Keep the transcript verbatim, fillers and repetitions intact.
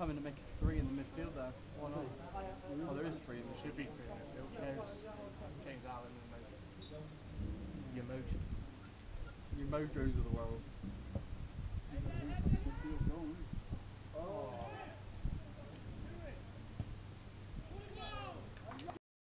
come in and make it three in the midfield there. Why not? Oh, there is three in the Should be midfield. three in midfield. There's James Allen and Mo- your Mojos. your Mojos of the world.